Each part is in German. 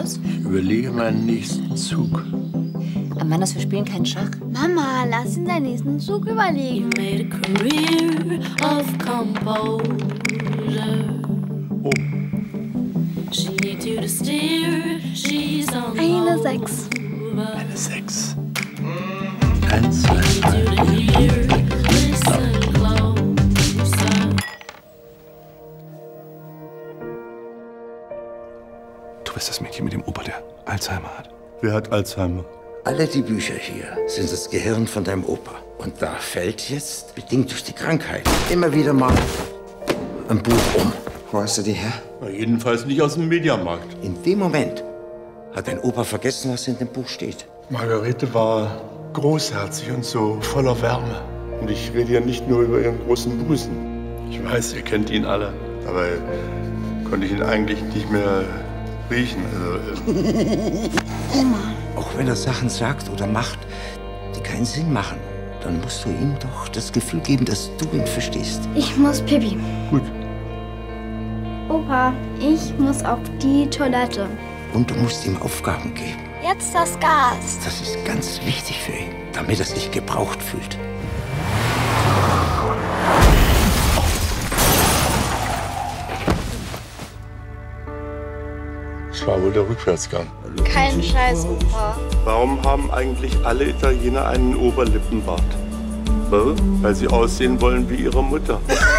aus. Ich überlege meinen nächsten Zug. Amanda, wir spielen keinen Schach. Mama, lass ihn deinen nächsten Zug überlegen. Oh. Eine 6. Eine 6. 1, 2, 3. Du bist das Mädchen mit dem Opa, der Alzheimer hat. Wer hat Alzheimer? Alle die Bücher hier sind das Gehirn von deinem Opa. Und da fällt jetzt, bedingt durch die Krankheit, immer wieder mal ein Buch um. Wo hast du die her? Na, jedenfalls nicht aus dem Mediamarkt. In dem Moment hat dein Opa vergessen, was in dem Buch steht. Margarete war großherzig und so voller Wärme. Und ich rede ja nicht nur über ihren großen Busen. Ich weiß, ihr kennt ihn alle. Dabei konnte ich ihn eigentlich nicht mehr riechen. Auch wenn er Sachen sagt oder macht, die keinen Sinn machen, dann musst du ihm doch das Gefühl geben, dass du ihn verstehst. Ich muss pipi. Gut. Opa, ich muss auf die Toilette. Und du musst ihm Aufgaben geben. Jetzt das Gas. Das ist ganz wichtig für ihn, damit er sich gebraucht fühlt. Das war wohl der Rückwärtsgang. Kein Scheiß, Opa. Warum haben eigentlich alle Italiener einen Oberlippenbart? Weil sie aussehen wollen wie ihre Mutter.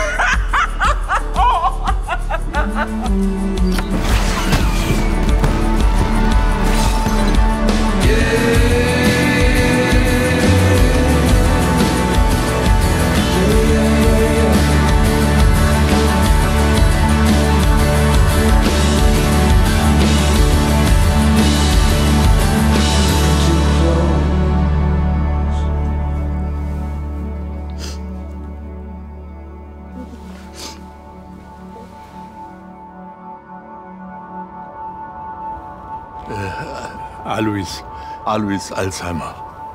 Alois Alzheimer.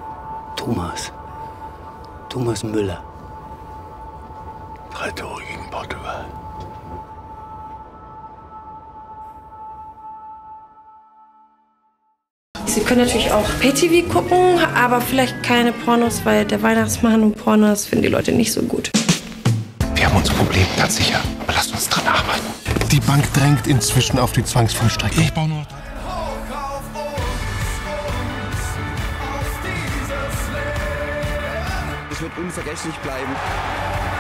Thomas Müller. 3 Tore gegen Portugal. Sie können natürlich auch Pay-TV gucken, aber vielleicht keine Pornos, weil der Weihnachtsmann und Pornos finden die Leute nicht so gut. Wir haben unser Problem, ganz sicher. Aber lasst uns dran arbeiten. Die Bank drängt inzwischen auf die Zwangsvollstreckung. Ich baue noch. Es wird unvergesslich bleiben.